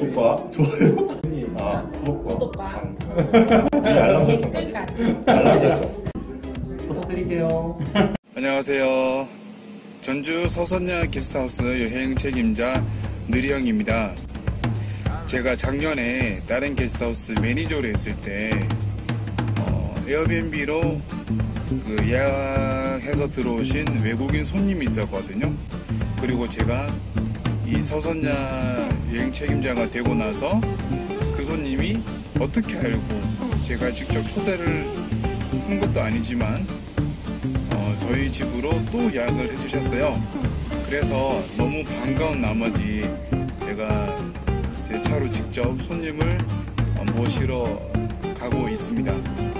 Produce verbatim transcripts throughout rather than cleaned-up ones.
구독과 좋아요. 아, 구독과 구독과 알람 설정. 댓글까지 알람 설정 부탁드릴게요. 안녕하세요. 전주 서선야 게스트하우스 여행 책임자 느리형입니다. 제가 작년에 다른 게스트하우스 매니저를 했을 때 어, 에어비앤비로 그 예약해서 들어오신 외국인 손님이 있었거든요. 그리고 제가 이 서선야 여행 책임자가 되고 나서 그 손님이 어떻게 알고 제가 직접 초대를 한 것도 아니지만 어, 저희 집으로 또 예약을 해주셨어요. 그래서 너무 반가운 나머지 제가 제 차로 직접 손님을 모시러 가고 있습니다.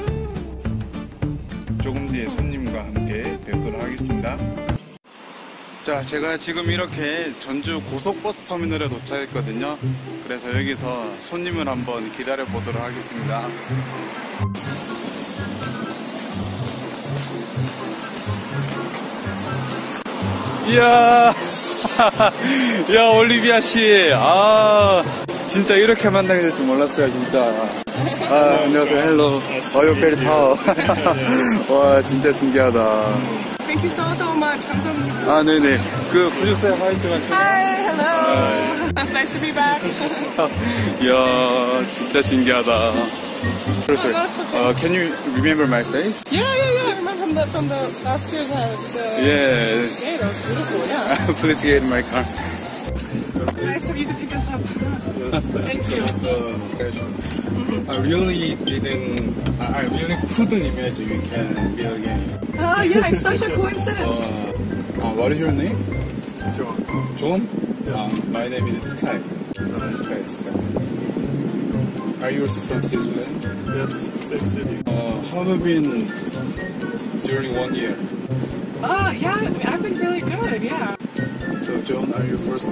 조금 뒤에 손님과 함께 뵙도록 하겠습니다. 자, 제가 지금 이렇게 전주 고속버스 터미널에 도착했거든요. 그래서 여기서 손님을 한번 기다려 보도록 하겠습니다. 이야, 야, 올리비아 씨, 아, 진짜 이렇게 만나게 될 줄 몰랐어요, 진짜. 아, 안녕하세요, 헬로. 어유 페리타워. 와, 진짜 신기하다. Thank you so so much. 감사합니다. 아, 네네. 그 구주세 화이트만. Hi, hello. Nice to be back. 이야, 진짜 신기하다. Sir, uh, can you remember my face? Yeah, yeah, yeah. I remember from the from the last year's uh, the Yes. Yeah, that was beautiful. Yeah. Please get in my car. Nice of you to pick us up. Yes, Thank you. The impression. I really didn't. I really couldn't imagine we can meet again. Oh yeah, it's such a coincidence. Uh, uh, what is your name? John. John? Um, my name is Sky. Sky. Sky. Are you also from Switzerland? Yes, same city. Uh, how have you been during one year? Oh yeah, I've been really good. Yeah. So, John, are you first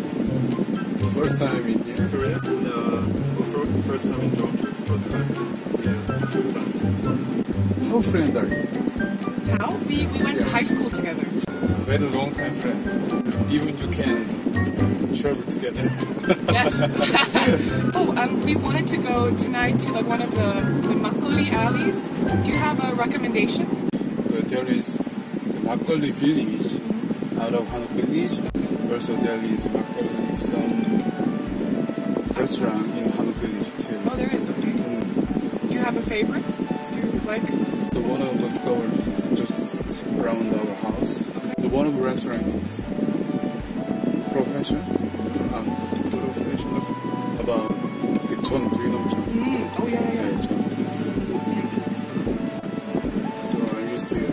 first time in here? Korea? Uh, also first time in Jeonju, but I've been Korea two times before. How friend are you? How? We we went to high school together. Very long time friend. Even you can travel together. Yes. Oh, um, we wanted to go tonight to like one of the the makgeolli alleys. Do you have a recommendation? Uh, there is the Makgeolli village out of Hanok village. Also there is Makgeolli some restaurant in Hanok village too. Oh, there is. Okay. Mm. Do you have a favorite? Do you like? The one of the store is just around our house. Okay. The one of the restaurant is professional. Um, professional about the John. Do you know John? Mm. Oh yeah, yeah. Yeah, John. So I used to.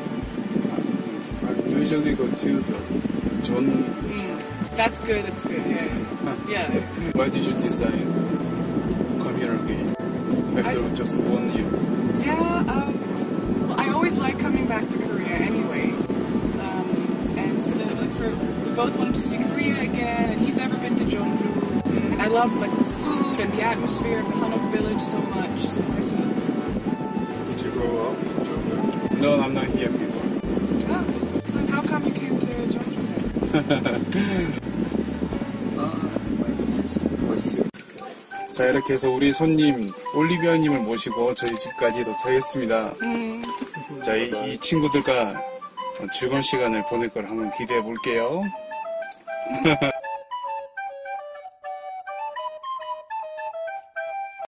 I usually go to the John restaurant. That's good. That's good. Yeah. Yeah. Why did you decide come here again after I- just one year? Yeah. Um, well, I always like coming back to Korea anyway. Um, and for the like for we both wanted to see Korea again, and he's never been to Jeonju, and I love like the food and the atmosphere of the Hanok village so much. So I said, Did you grow up in Jeonju? No, I'm not here before. oh, and how come you came to Jeonju then? 자, 이렇게 해서 우리 손님 올리비아님을 모시고 저희 집까지 도착했습니다. 음. 자, 이, 이 친구들과 즐거운 시간을 보낼 걸 한번 기대해 볼게요.